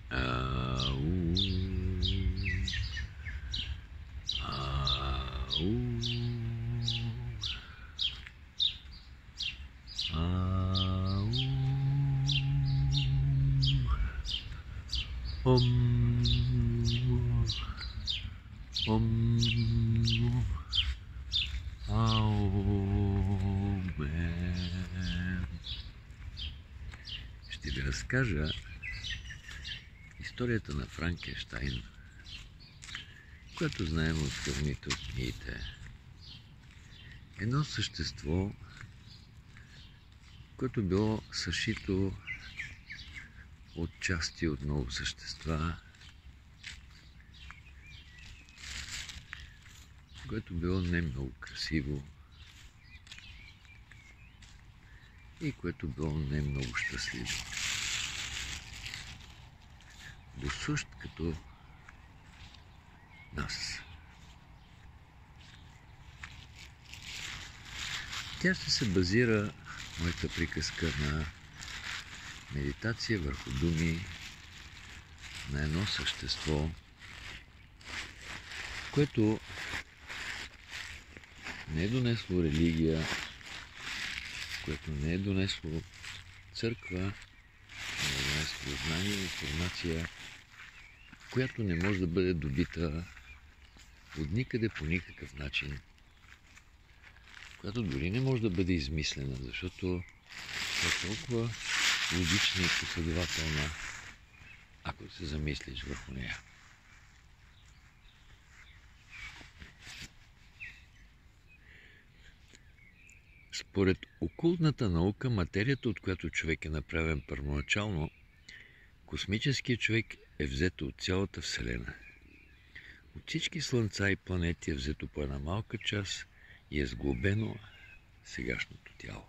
Ау, ау, ау, ом, ом, аумен. Ще ви разкажа историята на Франкенщайн, която знаем от филмите, от книгите. Едно същество, което било съшито от части от много същества, което било не много красиво и което било не много щастливо. Досущ като нас. Тя ще се базира, моята приказка, на медитация върху думи на едно същество, което не е донесло религия, което не е донесло църква, не е донесло знание и информация, която не може да бъде добита от никъде по никакъв начин, която дори не може да бъде измислена, защото е толкова логична и последователна, ако се замислиш върху нея. Според окултната наука, материята, от която човек е направен първоначално, космическият човек е взето от цялата Вселена. От всички слънца и планети е взето по една малка част и е сглобено сегашното тяло.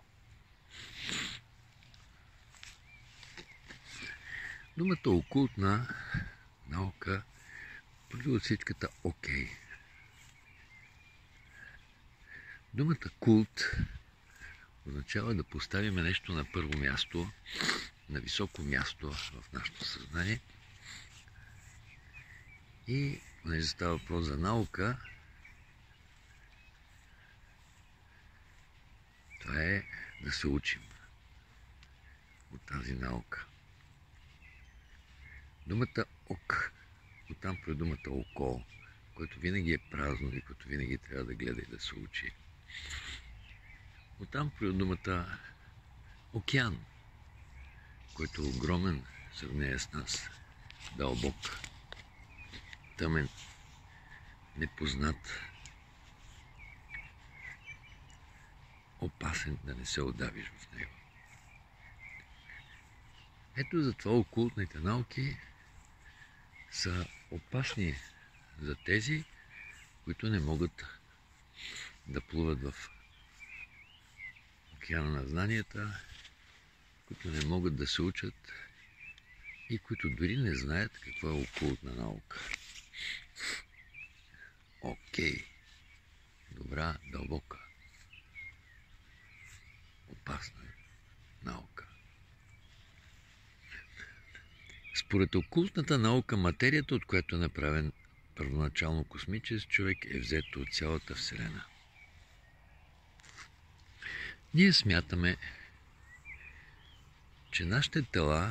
Думата окултна наука преди от всичката окей. Думата култ означава да поставим нещо на първо място, на високо място в нашето съзнание. И не става въпрос за наука, това е да се учим от тази наука. Думата ок, оттам пред думата око, което винаги е празно и което винаги трябва да гледа и да се учи. Оттам пред думата океан, който е огромен в сравнение с нас, дълбок, тъмен, непознат, опасен да не се удавиш в него. Ето затова окултните науки са опасни за тези, които не могат да плуват в океана на знанията, които не могат да се учат и които дори не знаят какво е окултна наука. Окей. Добра, дълбока, опасна наука. Според окултната наука, материята, от която е направен първоначално космически човек, е взето от цялата Вселена. Ние смятаме, че нашите тела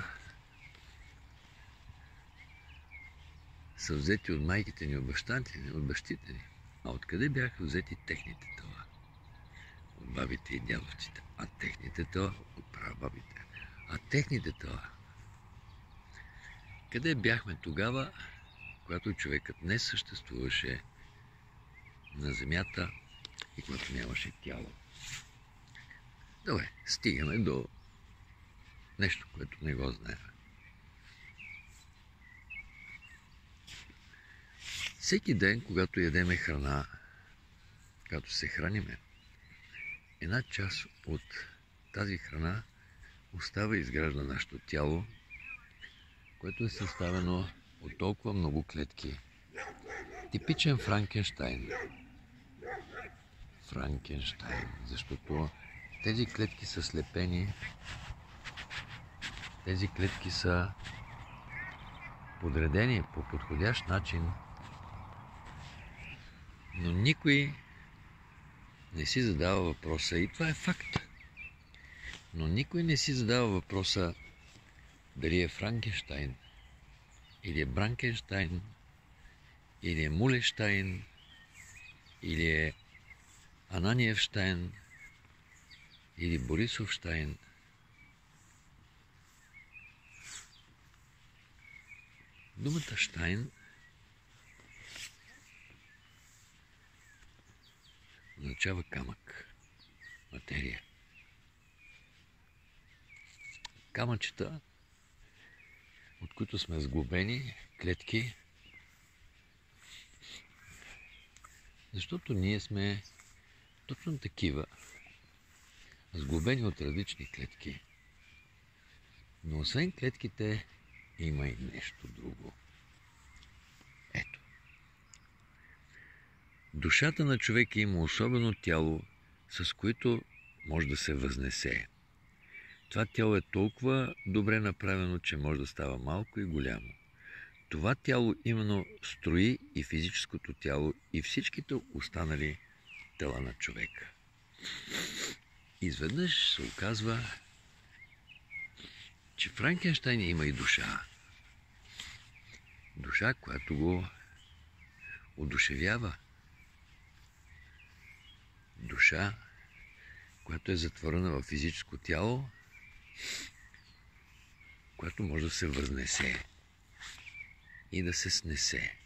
са взети от майките ни, от бащите ни. А откъде бяха взети техните тела? От бабите и дядовците. А техните тела от прабабите. А техните тела? Къде бяхме тогава, когато човекът не съществуваше на земята и когато нямаше тяло? Добре, стигаме до нещо, което не го знаем. Всеки ден, когато ядеме храна, когато се храниме, една част от тази храна остава и изгражда нашето тяло, което е съставено от толкова много клетки. Типичен Франкенщайн. Франкенщайн, защото тези клетки са слепени, тези клетки са подредени по подходящ начин, но никой не си задава въпроса, и това е факт, но никой не си задава въпроса дали е Франкенщайн, или е Бранкенщайн, или е Мулещайн, или е Ананиевщайн, или Борисовщайн. Думата Штайн означава камък, материя. Камъчета, от които сме сглобени, клетки, защото ние сме точно такива, сглобени от различни клетки. Но освен клетките има и нещо друго. Ето. Душата на човека има особено тяло, с което може да се възнесе. Това тяло е толкова добре направено, че може да става малко и голямо. Това тяло именно строи и физическото тяло, и всичките останали тела на човека. Изведнъж се оказва, че Франкенщайн има и душа. Душа, която го одушевява. Душа, която е затворена в физическо тяло, която може да се възнесе и да се снесе.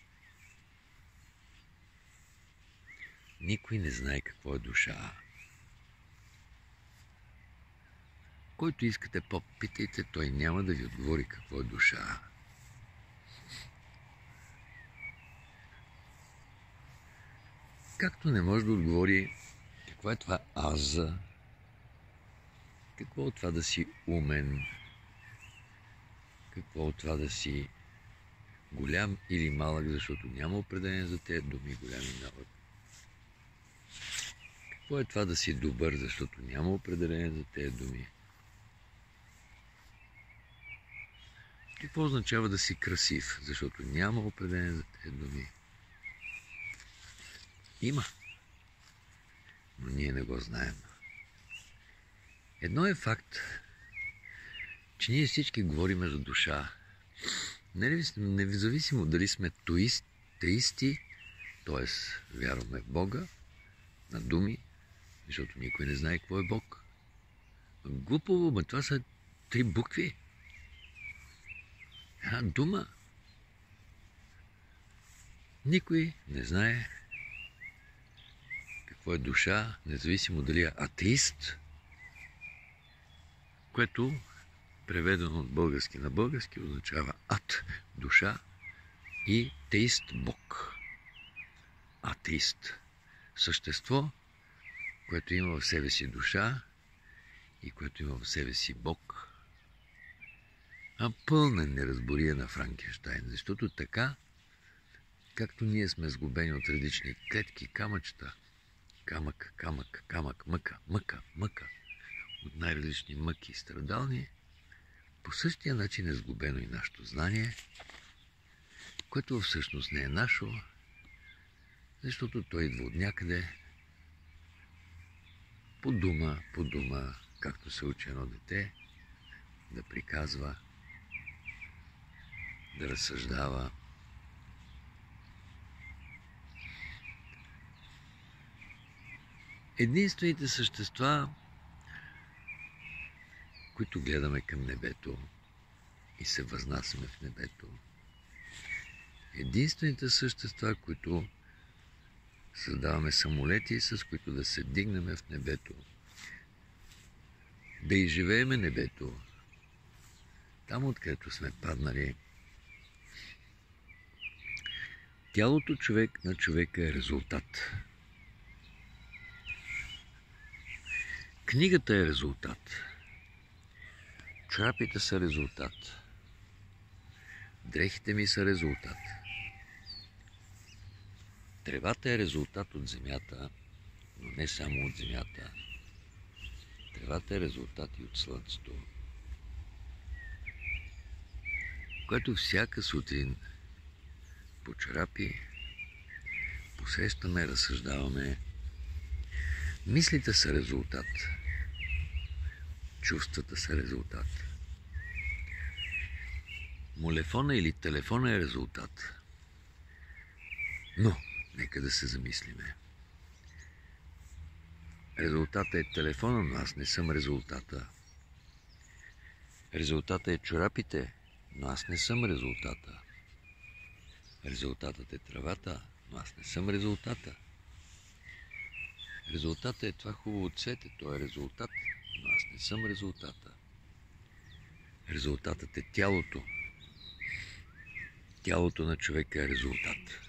Никой не знае какво е душа. Който искате попитайте, той няма да ви отговори какво е душа. Както не може да отговори какво е това аз, какво е това да си умен, какво е това да си голям или малък, защото няма определение за тези думи голям и малък. Какво е това да си добър, защото няма определение за тези думи. Какво означава да си красив, защото няма определение за тези думи. Има, но ние не го знаем. Едно е факт, че ние всички говорим за душа. Независимо дали сме теисти, т.е. вярваме в Бога, на думи, защото никой не знае какво е Бог. Глупаво, но това са 3 букви. Една дума. Никой не знае какво е душа, независимо дали е атеист, което преведено от български на български означава ад, душа, и теист, Бог. Атеист. Същество, което има в себе си душа и което има в себе си Бог. А пълна неразбория на Франкенщайн, защото така, както ние сме сглобени от различни клетки, камъчета, камък, мъка, от най-различни мъки и страдални, по същия начин е сглобено и нашето знание, което всъщност не е наше, защото той идва от някъде, по дума, както се учи едно дете, да приказва, да разсъждава. Единствените същества, които гледаме към небето и се възнасяме в небето, единствените същества, които създаваме самолети, с които да се дигнем в небето, да изживееме небето, там откъдето сме паднали. Тялото на човека е резултат. Книгата е резултат. Чорапите са резултат. Дрехите ми са резултат. Тревата е резултат от земята, но не само от земята. Тревата е резултат и от слънцето. когато всяка сутрин по чорапи посрещаме, разсъждаваме. Мислите са резултат. Чувствата са резултат. Молефона или телефона е резултат. Но, нека да се замислиме. Резултата е телефона, но аз не съм резултата. Резултата е чорапите, но аз не съм резултата. Резултатът е тревата, но аз не съм резултата. Резултатът е това хубаво цвете, то е резултат, но аз не съм резултата. Резултатът е тялото. Тялото на човека е резултат.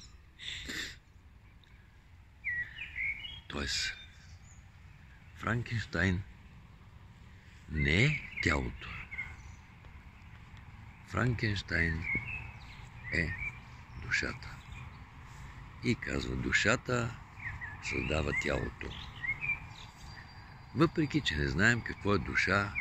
Тоест, Франкенщайн не е тялото. Франкенщайн е душата. И казва, душата създава тялото. Въпреки че не знаем какво е душа,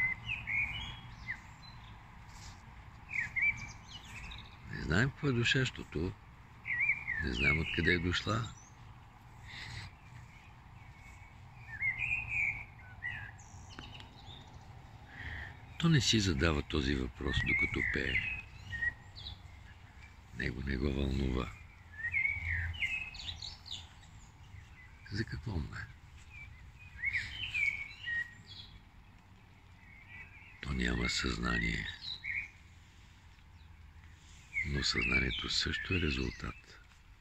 не знаем какво е душа, защото не знаем откъде е дошла. То не си задава този въпрос, докато пее. Него не го вълнува. За какво му е? То няма съзнание. Но съзнанието също е резултат.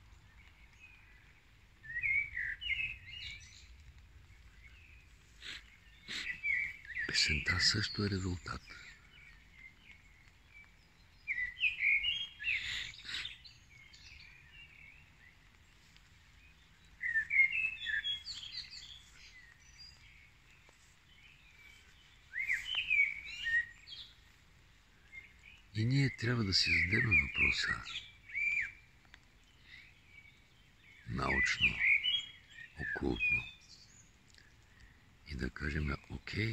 Песента също е резултат. И ние трябва да си зададем въпроса научно, окултно и да кажем, окей,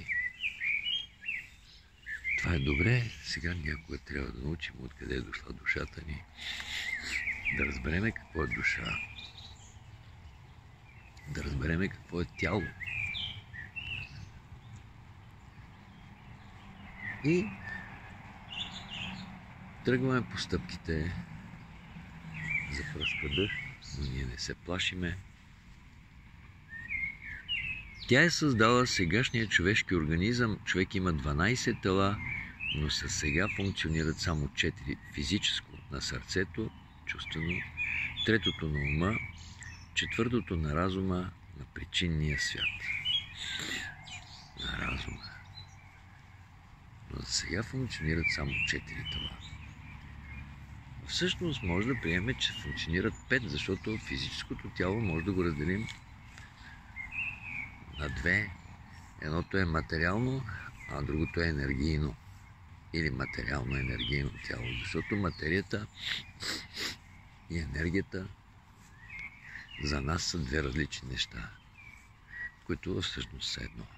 това е добре, сега някога трябва да научим откъде е дошла душата ни, да разбереме какво е душа, да разбереме какво е тяло. И тръгваме по стъпките, запръсква дъжд, но ние не се плашиме. Тя е създала сегашния човешки организъм. Човек има 12 тела, но сега функционират само 4. Физическо на сърцето, чувствено, третото на ума, четвъртото на разума, на причинния свят. На разума. Но сега функционират само 4 тела. Всъщност може да приемем, че функционират 5, защото физическото тяло може да го разделим на 2. Едното е материално, а другото е енергийно. Или материално-енергийно тяло. Защото материята и енергията за нас са 2 различни неща, които всъщност са едно.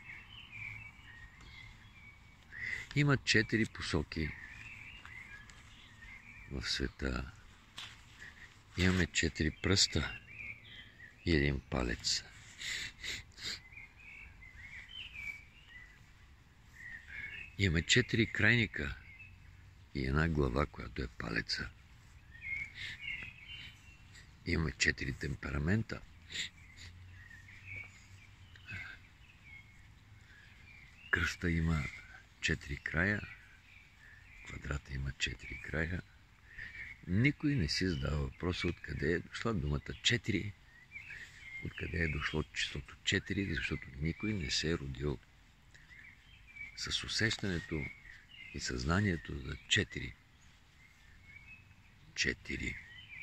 Има 4 посоки в света. Имаме 4 пръста и 1 палец. Имаме 4 крайника и 1 глава, която е палеца. Имаме 4 темперамента. Кръста има 4 края, квадрата има 4 края. Никой не си задава въпроса откъде е дошла думата 4, откъде е дошло числото 4, защото никой не се е родил с усещането и съзнанието за 4. 4.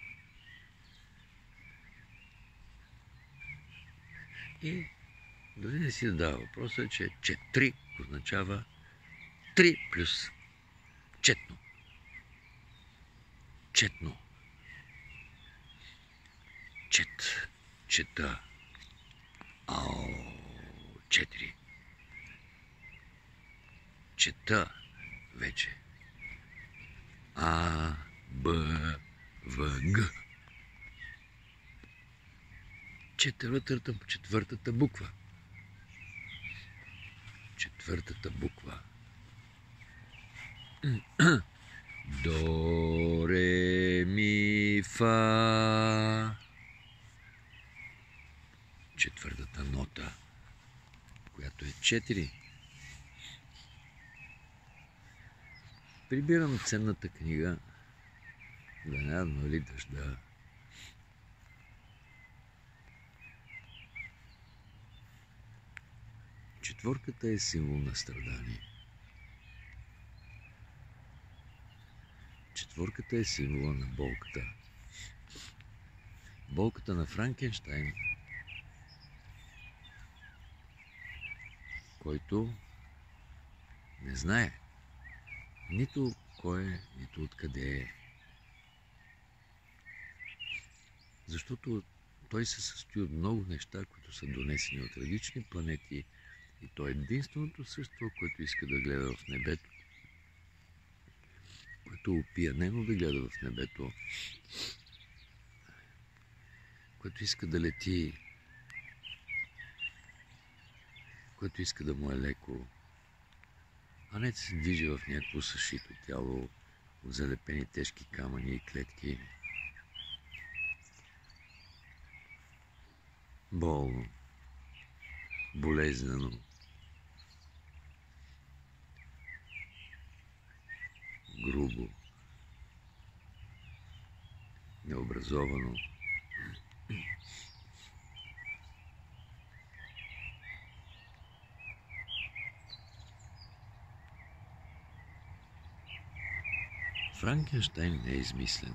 И дори не си задава въпроса, че 4 означава 3 плюс четно. Четно. Чета. 4. Чета вече. А, Б, В, Г. Четвъртата буква. Четвъртата буква. До, ре, ми, фа. Четвъртата нота, която е 4. Прибирам ценната книга Веднадно ли дъжда. Четворката е символ на страдание. Четворката е символа на болката. Болката на Франкенщайн, който не знае нито кой е, нито откъде е. Защото той се състои от много неща, които са донесени от различни планети, и то е единственото същество, което иска да гледа в небето, което е опиянено да гледа в небето, което иска да лети, което иска да му е леко, а не да се движи в някакво съшито тяло от залепени тежки камъни и клетки. Болно, болезнено, грубо, необразовано. Франкенщайн не е измислен.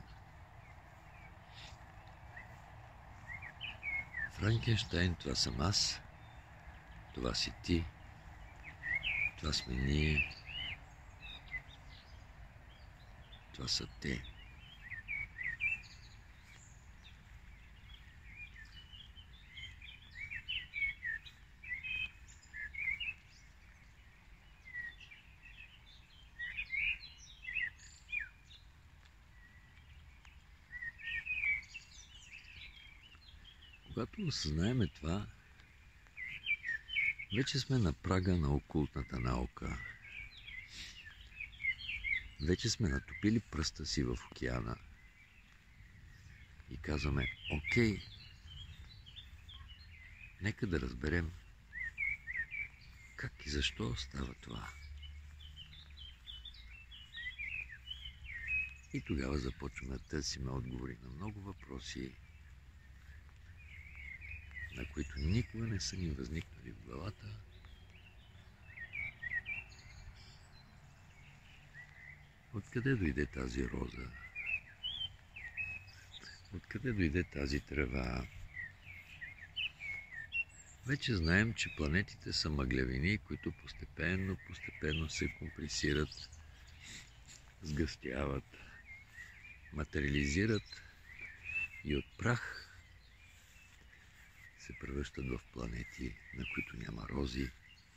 Франкенщайн, това съм аз, това си ти, това сме ние, това са те. Когато осъзнаеме това, вече сме на прага на окултната наука. Вече сме натопили пръста си в океана и казваме: окей, нека да разберем как и защо става това. И тогава започваме да търсим отговори на много въпроси, на които никога не са ни възникнали в главата. Откъде дойде тази роза? Откъде дойде тази трева? Вече знаем, че планетите са мъглявини, които постепенно се компресират, сгъстяват, материализират и от прах се превръщат в планети, на които няма рози.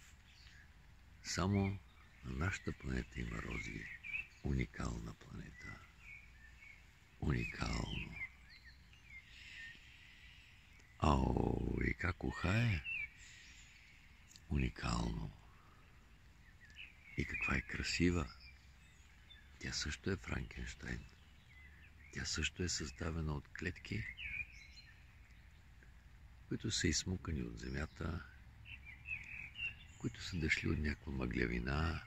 Само на нашата планета има рози. Уникална планета. Уникално. Ау, и как ухае? Уникално. И каква е красива. Тя също е Франкенщайн. Тя също е създавана от клетки, които са изсмукани от земята, които са дошли от някаква мъглявина,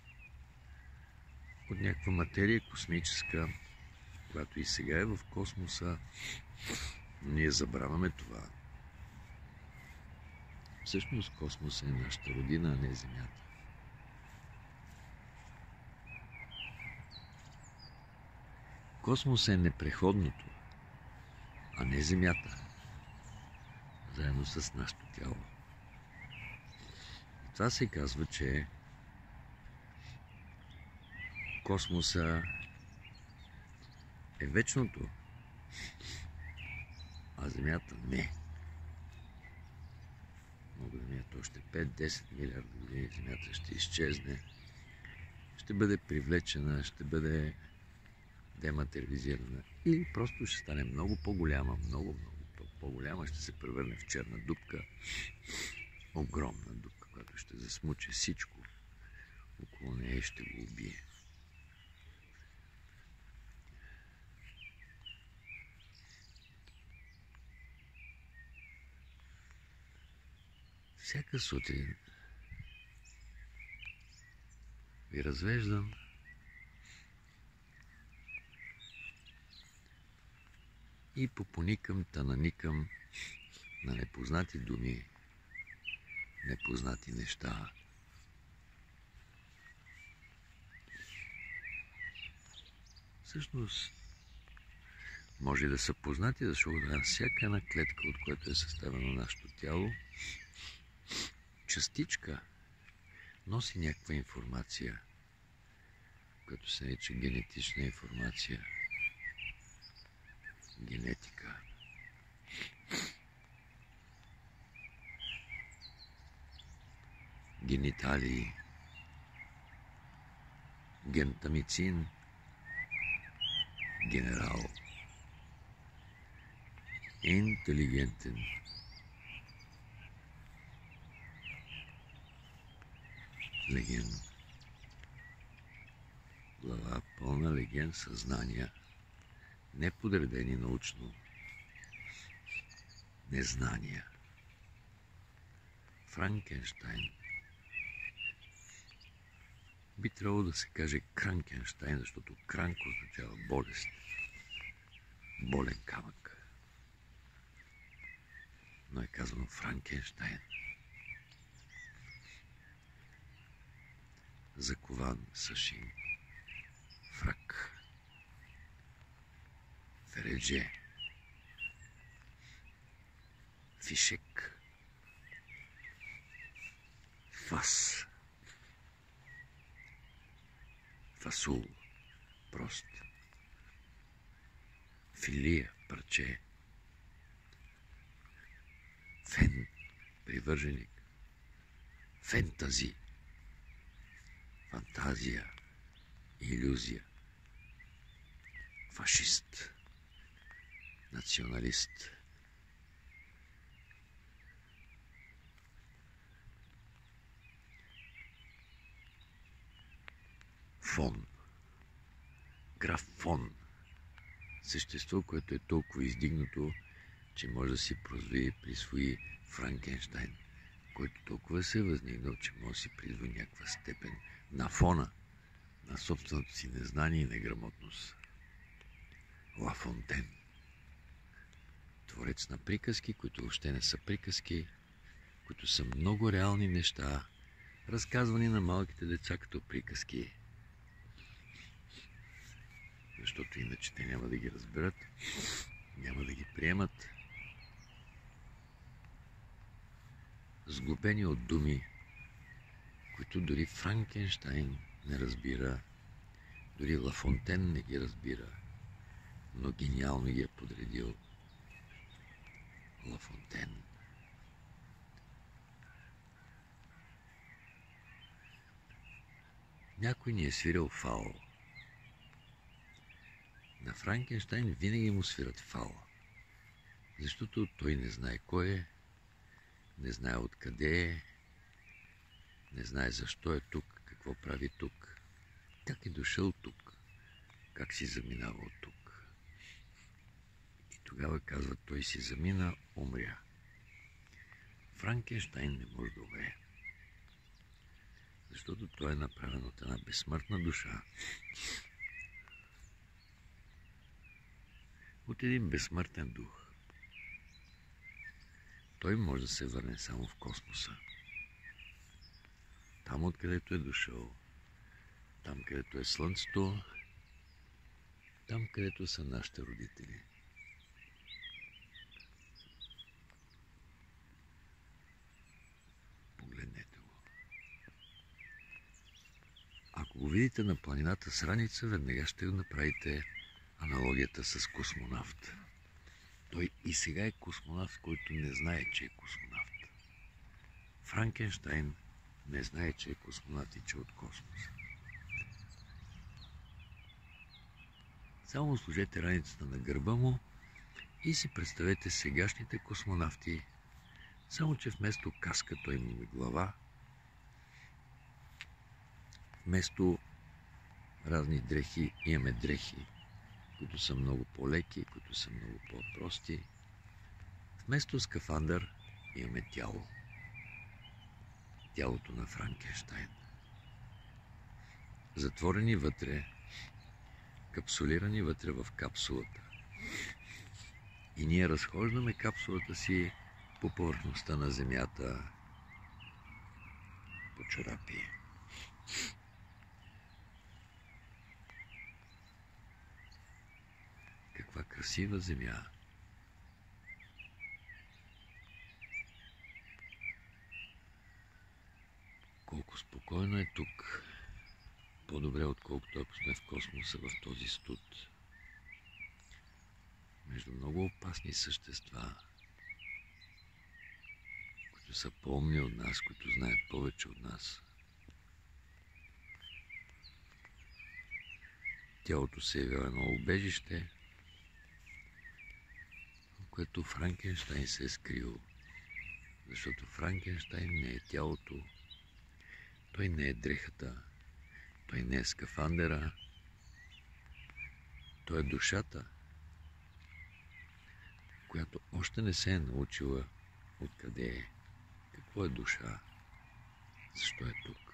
от някаква материя космическа, която и сега е в космоса, но ние забравяме това. Всъщност космоса е нашата родина, а не Земята. Космоса е непреходното, а не Земята, заедно с нашето тяло. И това се казва, че космоса е вечното, а Земята не. Мога да минат още 5-10 милиарда години, Земята ще изчезне, ще бъде привлечена, ще бъде дематериализирана, или просто ще стане много по-голяма, много по-голяма, ще се превърне в черна дупка, огромна дупка, която ще засмуче всичко около нея и ще го убие. Всяка сутрин ви развеждам и попоникам, наникам на непознати думи, непознати неща. Всъщност, може да са познати, защото всяка една клетка, от която е съставено нашето тяло, частичка носи някаква информация, която се нарича генетична информация, генетика. Гениталии, гентамицин, генерал, интелигентен, леген, глава пълна леген съзнания, неподредени научно, незнания. Франкенщайн. Би трябвало да се каже Кранкенщайн, защото кранк означава болест, болен камък. Но е казано Франкенщайн. Закован с шин, фрак, фередже, фишек, фас, фасул, прост, филия, парче, фен, привърженик, фентази, фантазия, илюзия, фашист, националист, фон, граф фон, същество, което е толкова издигнато, че може да си присвои Франкенщайн, който толкова се е възнигнал, че може да си присвои някаква степен на фона на собственото си незнание и неграмотност. Ла Фонтен, творец на приказки, които въобще не са приказки, които са много реални неща, разказвани на малките деца като приказки. Защото иначе те няма да ги разберат, няма да ги приемат. Сглобени от думи, които дори Франкенщайн не разбира, дори Ла Фонтен не ги разбира, но гениално ги е подредил Ла Фонтен. Някой ни е свирил фал. На Франкенщайн винаги му свират фал, защото той не знае кой е, не знае откъде е, не знае защо е тук, какво прави тук, как е дошъл тук, как си заминавал тук. И тогава казва, той си замина, умря. Франкенщайн не може да умре, защото той е направен от една безсмъртна душа, от един безсмъртен дух. Той може да се върне само в космоса. Там, откъдето е дошъл, там, където е слънцето, там, където са нашите родители. Погледнете го. Ако го видите на планината с раница, веднага ще направите аналогията с космонавт. Той и сега е космонавт, който не знае, че е космонавт. Франкенщайн не знае, че е космонавт и че е от космоса. Само сложете раницата на гърба му и си представете сегашните космонавти, само че вместо каска той имаме глава, вместо разни дрехи имаме дрехи, които са много по-леки, които са много по-прости. Вместо скафандър имаме тяло. Тялото на Франкенщайн. Затворени вътре, капсулирани вътре в капсулата. И ние разхождаме капсулата си по повърхността на земята, по чорапи. Каква красива земя! Колко спокойно е тук. По-добре, отколкото ако сме в космоса в този студ. Между много опасни същества, които са по-умни от нас, които знаят повече от нас. Тялото се явява едно убежище, в което Франкенщайн се е скрил. Защото Франкенщайн не е тялото, той не е дрехата, той не е скафандера, той е душата, която още не се е научила откъде е, какво е душа, защо е тук.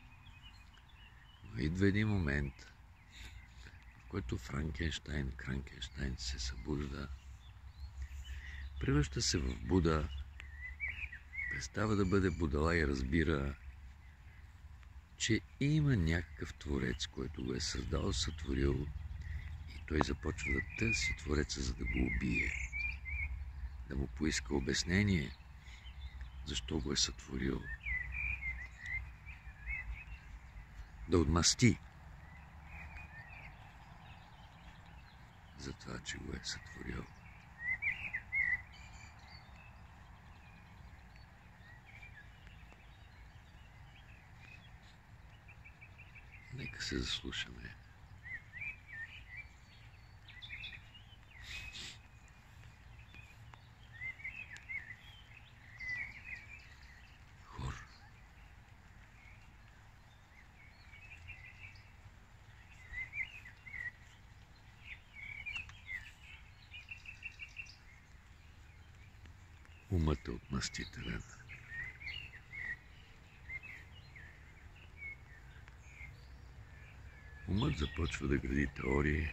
Но идва един момент, в който Франкенщайн се събужда, превръща се в Буда, престава да бъде будала и разбира, че има някакъв творец, който го е създал, сътворил, и той започва да търси твореца, за да го убие. Да му поиска обяснение, защо го е сътворил. Да отмъсти за това, че го е сътворил. Нека се заслушаме. Хор. Умът е отмъстителен. Умът започва да гради теории,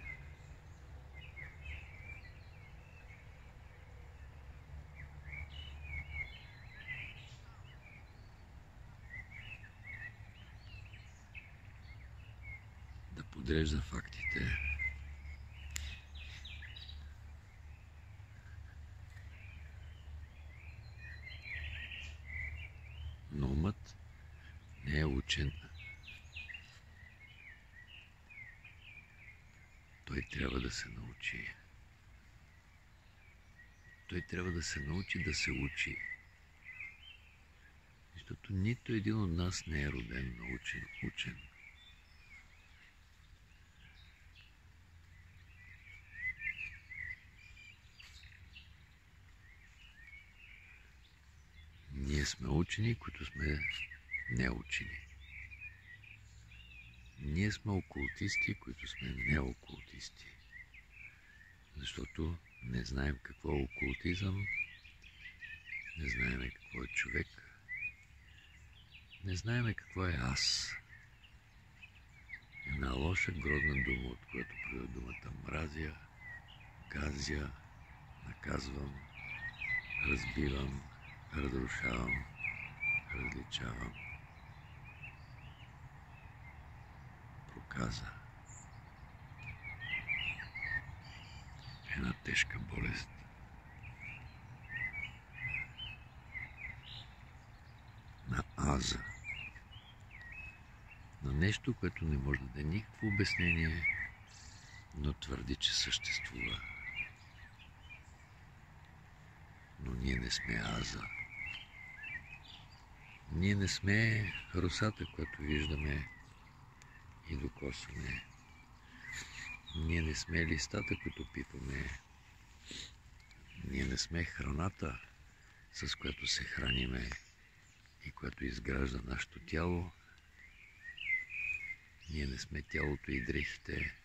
да подрежда фактите, но умът не е учен. Той трябва да се научи. Той трябва да се научи да се учи. Защото нито един от нас не е роден научен учен. Ние сме учени, които сме неучени. Ние сме окултисти, които сме неокултисти. Защото не знаем какво е окултизъм, не знаем какво е човек, не знаем какво е аз. Една лоша, грозна дума, от която придва думата мразя, газя, наказвам, разбивам, разрушавам, различавам. Проказа. Една тежка болест. На аза. На нещо, което не може да даде никакво обяснение, но твърди, че съществува. Но ние не сме аза. Ние не сме русата, която виждаме и докосваме. Ние не сме листата, които пипаме. Ние не сме храната, с която се храниме и която изгражда нашето тяло. Ние не сме тялото и дрехите.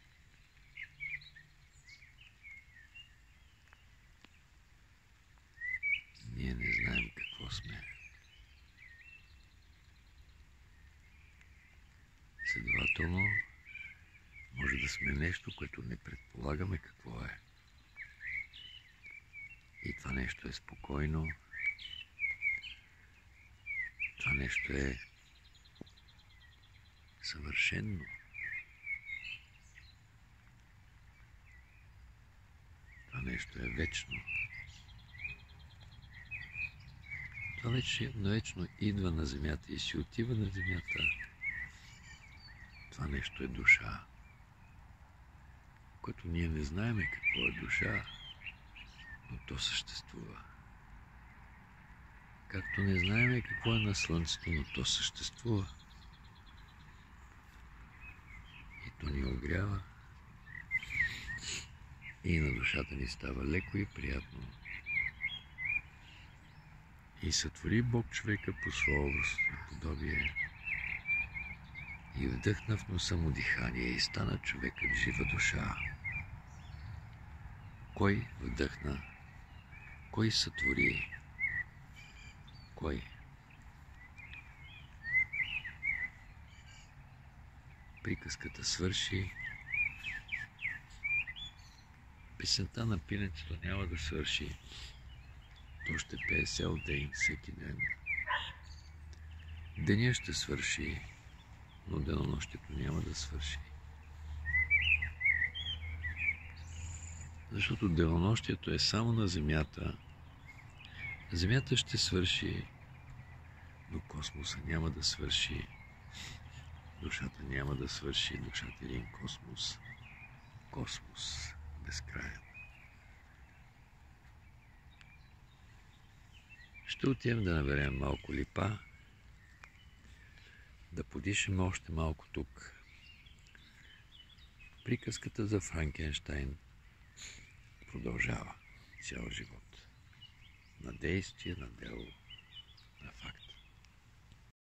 Ние не знаем какво сме. Следователно, може да сме нещо, което не предполагаме какво е. И това нещо е спокойно. Това нещо е съвършено. Това нещо е вечно. Това вечно идва на земята и си отива на земята. Това нещо е душа, което ние не знаеме какво е душа, но то съществува. Както не знаеме какво е на слънцето, но то съществува. И то ни огрява. И на душата ни става леко и приятно. И сътвори Бог човека по своя образ и подобие. И вдъхна в носа му дихание и стана човекът жива душа. Кой вдъхна? Кой сътвори? Кой? Приказката свърши. Песента на пиленцето няма да свърши. То ще пее цял ден, всеки ден. Деня ще свърши, но денонощието няма да свърши. Защото денонощието е само на Земята. Земята ще свърши, но космоса няма да свърши. Душата няма да свърши. Душата е един космос. Космос безкрайен. Ще отидем да наберем малко липа, да подишем още малко тук. Приказката за Франкенщайн продължава цял живот. На действие, на дело, на факт.